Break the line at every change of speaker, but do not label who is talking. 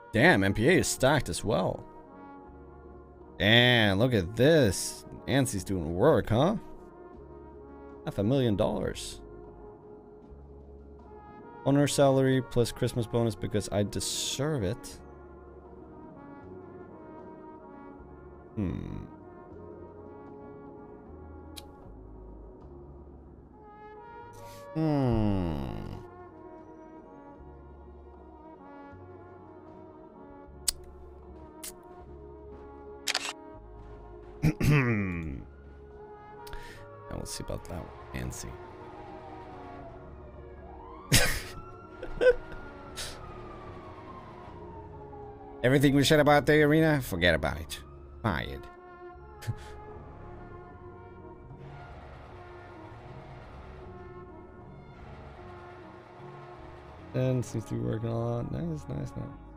Damn, NPA is stacked as well. And look at this. Nancy's doing work, huh? $500,000. Honor salary plus Christmas bonus because I deserve it. Hmm. Now we'll see about that one. Nancy. Everything we said about the arena, forget about it. Fired. And seems to be working a lot. Nice, nice, nice.